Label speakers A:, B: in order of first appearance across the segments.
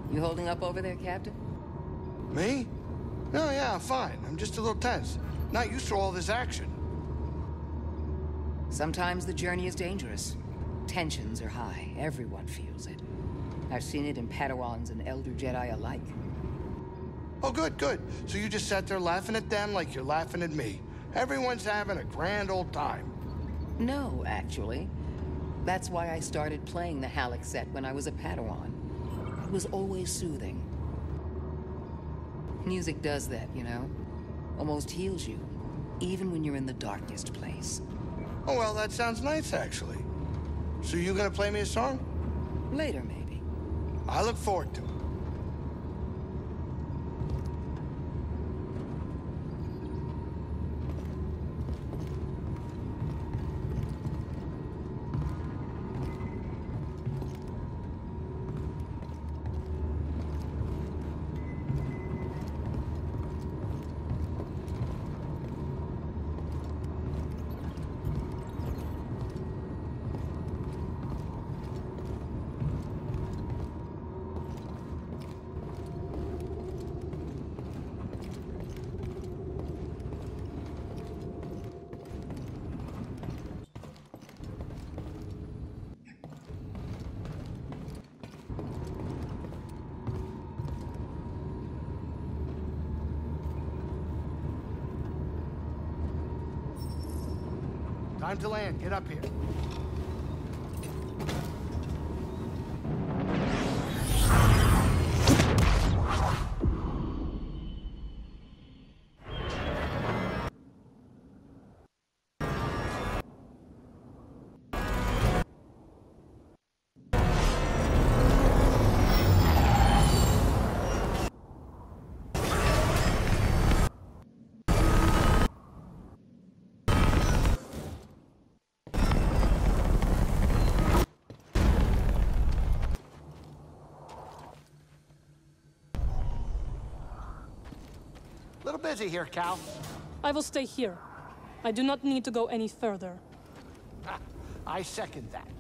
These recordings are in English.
A: You holding up over there, Captain?
B: Me? No, yeah, I'm fine. I'm just a little tense. Not used to all this action.
A: Sometimes the journey is dangerous. Tensions are high. Everyone feels it. I've seen it in Padawans and Elder Jedi alike.
B: Oh, good, good. So you just sat there laughing at them like you're laughing at me. Everyone's having a grand old time.
A: No, actually. That's why I started playing the Halleck set when I was a Padawan. It was always soothing. Music does that, you know? Almost heals you, even when you're in the darkest place.
B: Oh, well, that sounds nice, actually. So you gonna play me a song?
A: Later, maybe.
B: I look forward to it. Time to land. Get up here. Little busy here, Cal.
C: I will stay here. I do not need to go any further.
B: I second that.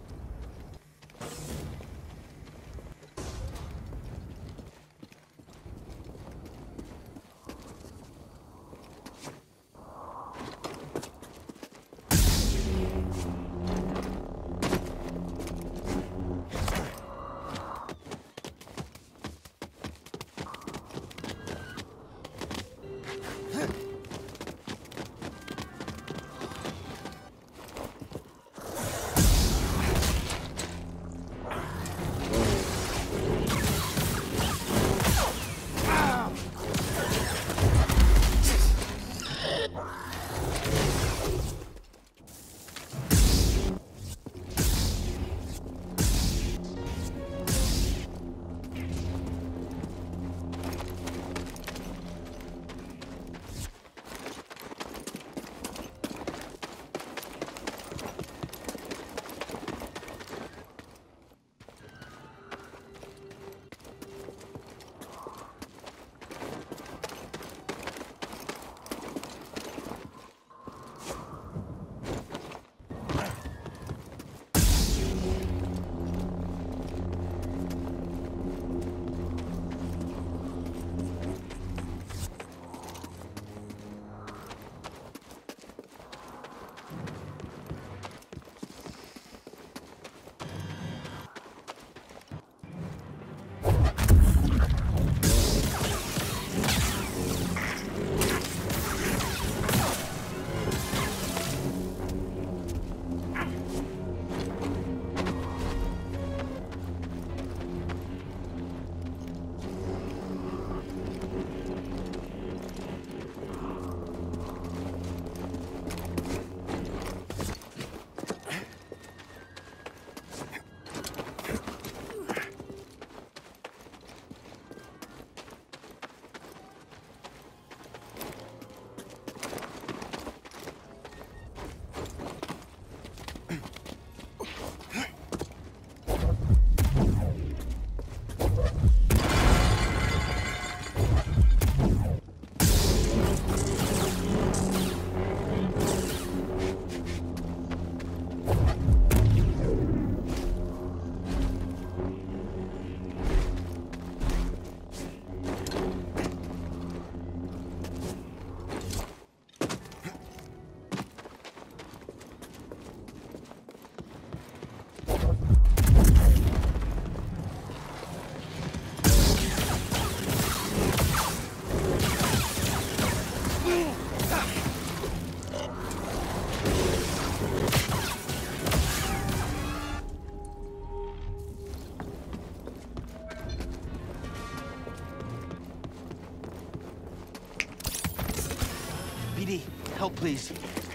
D: Help, please.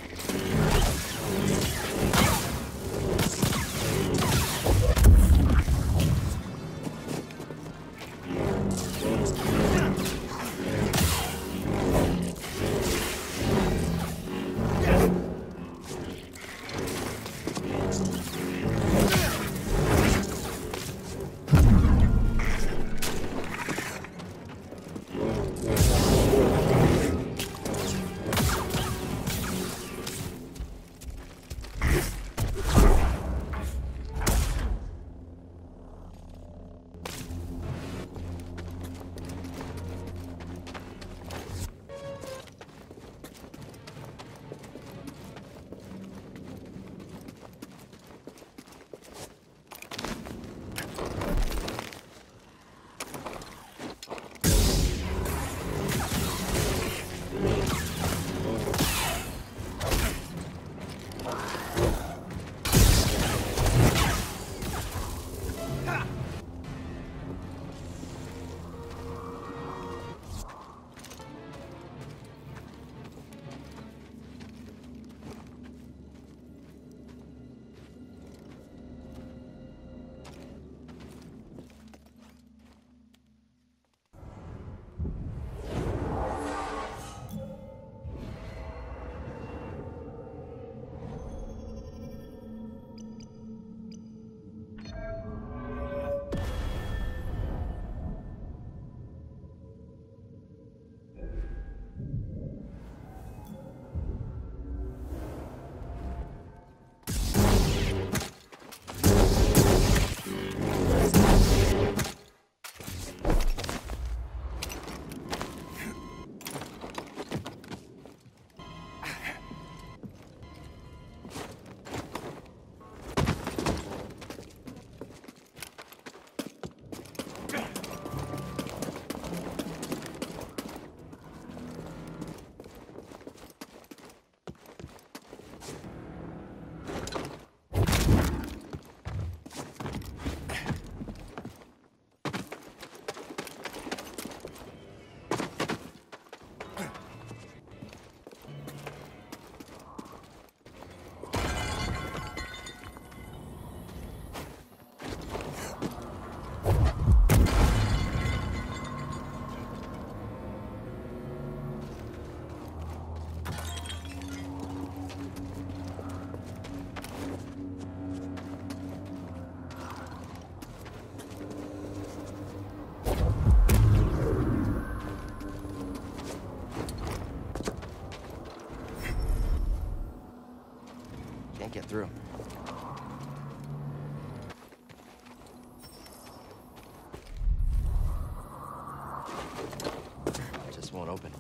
D: Get through. Just won't open.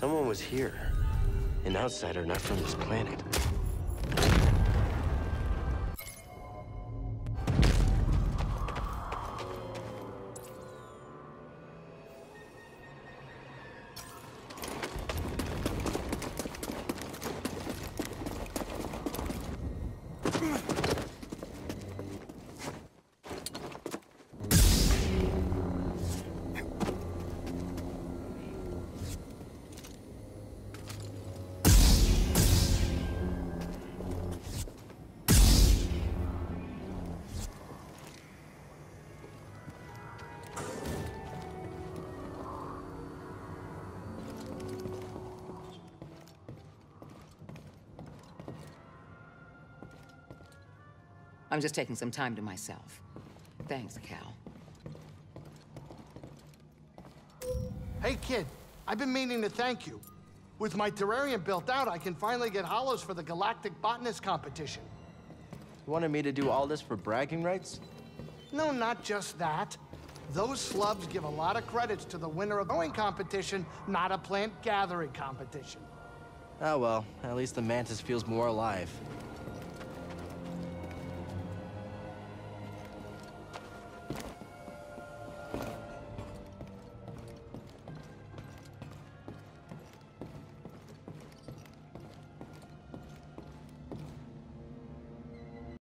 D: Someone was here. An outsider not from this planet.
A: I'm just taking some time to myself. Thanks, Cal.
B: Hey, kid, I've been meaning to thank you. With my terrarium built out, I can finally get hollows for the Galactic Botanist Competition.
D: You wanted me to do all this for bragging rights?
B: No, not just that. Those slubs give a lot of credits to the winner of the growing competition, not a plant gathering competition.
D: Oh well, at least the mantis feels more alive.